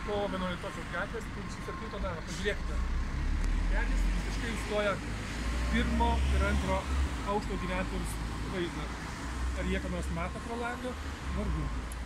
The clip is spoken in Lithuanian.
po 11 gatvės, 57 namo. Pažiūrėkite. Medis visiškai stoja pirmo ir antro aukšto gyventojus vaizdą. Ar jie ką nors mato pro langą? Vargu.